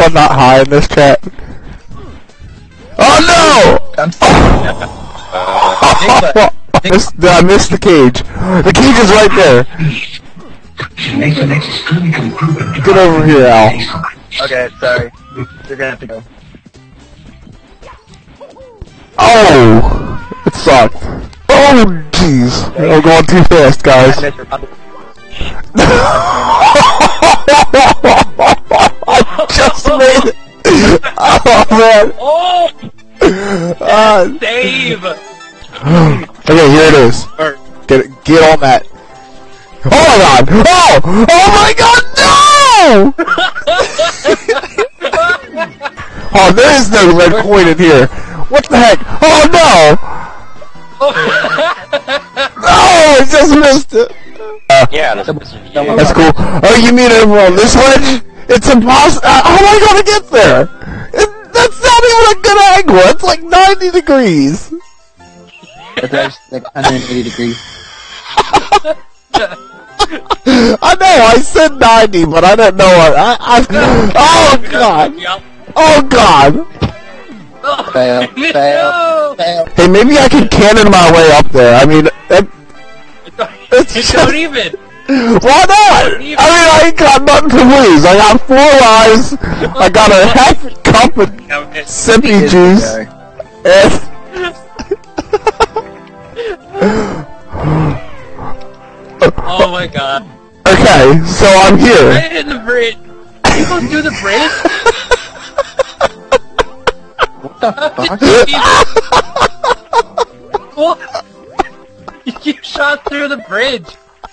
I'm not high in this chat? Oh no! I missed the cage. The cage is right there. Get over here, Al. Okay, sorry. You're gonna have to go. Oh! It sucked. Oh, jeez. I'm going too fast, guys. I just made it! Oh, man. Oh! Save! Okay, here it is. Get on that. Oh my god! Oh! Oh my god, no! Oh, there is no red coin in here. What the heck? Oh no! No, I just missed it. Yeah, that's cool. Oh, you mean over on this ledge? It's impossible. How am I gonna get there? That's not even a good angle. It's like 90 degrees. That's like 180 degrees. I know, I said 90, but I didn't know what. Oh god! Oh god! Fail. Hey, maybe I can cannon my way up there. I mean, it's just, don't even. Why not? I mean, I ain't got nothing to lose. I got 4 lives. I got a half cup of sippy juice. Oh my god. Okay, so I'm here. Right in the bridge. You go through the bridge? What the fuck? What? You shot through the bridge.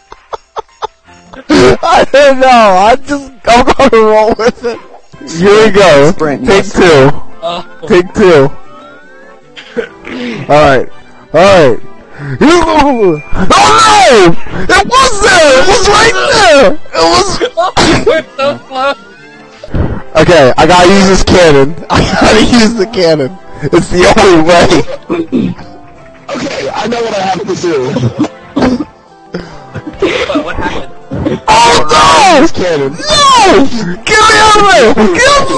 I don't know. I'm gonna roll with it. Here we go. Take 2. Oh. Take 2. Alright. Alright. Oh no! It was there! It was right there! It was... We're so close. Okay, I gotta use this cannon. I gotta use the cannon. It's the only way. Okay, I know what I have to do. What happened? Oh no! This cannon. No! Get me out of there! Get me!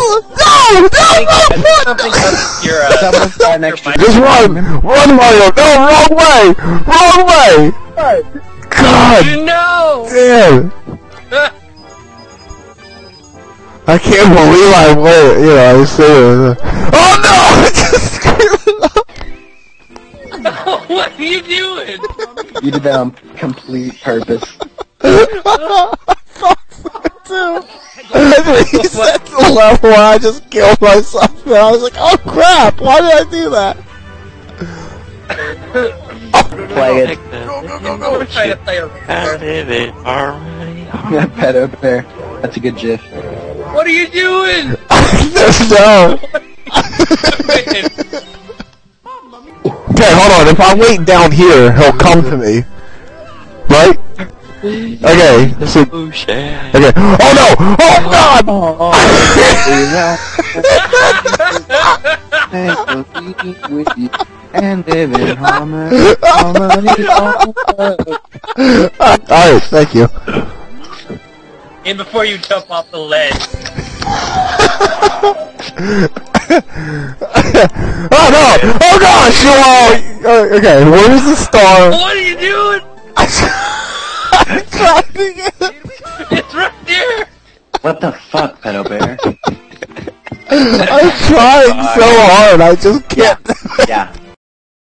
No! Just run! Run, Mario! No, wrong way! Wrong way! God! No! Damn! I can't believe I went, you know, I was saying, oh no! I just screwed it up! What are you doing? You did that on complete purpose. I thought so too! And he said the level and I just killed myself and I was like, oh crap! Why did I do that? Play it. We're trying to play a Pedobear. That's a good gif. What are you doing? No! Okay, hold on. If I wait down here, he'll come to me. Right? Okay. So, okay. Oh no! Oh god! And live in harmony. Alright, thank you. And before you jump off the ledge. Oh no! Oh gosh! Okay, where's the star? What are you doing? I'm trying to get it. It's right there. What the fuck, Pedobear? I'm trying so hard, I just can't. Yeah.